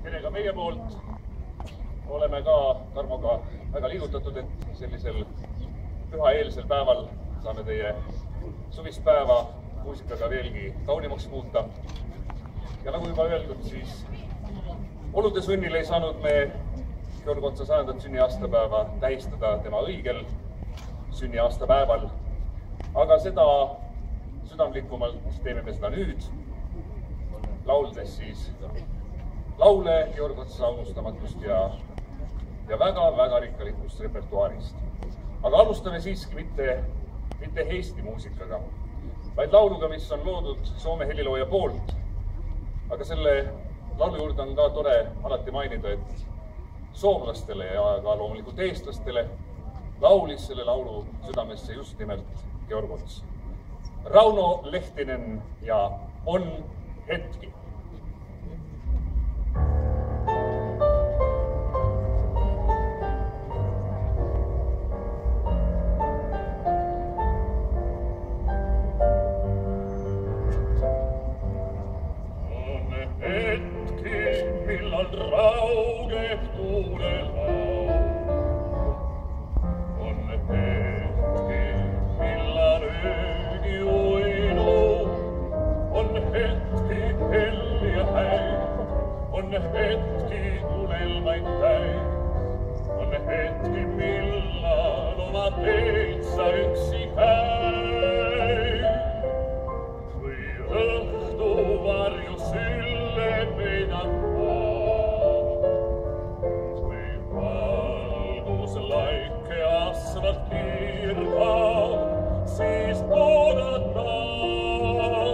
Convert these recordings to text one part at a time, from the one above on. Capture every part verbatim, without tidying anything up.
Tere ka meie poolt. Oleme ka Tarmoga väga liigutatud, et sellisel pühaeelsel päeval saame teie suvist päeva muusikaga veelgi kaunimaks muuta. Ja nagu juba öeldud, siis olude sunnil ei saanud me Georg Otsa sajandat sünniaastapäeva tähistada tema õigel sünniaastapäeval. Aga seda südamlikumalt teeme me seda nüüd, lauldes siis laule Georg Otsa unustamatust ja, ja väga-väga rikkalikust repertuaarist. Aga alustame siiski mitte, mitte Eesti muusikaga, vaid lauluga, mis on loodud Soome helilooja poolt. Aga selle laulu juurde on ka tore alati mainida, et soomlastele ja ka loomulikult eestlastele laulis selle laulu südamesse just nimelt Georg Ots. Rauno Lehtinen ja On hetki.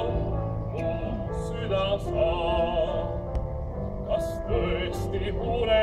Kas tõesti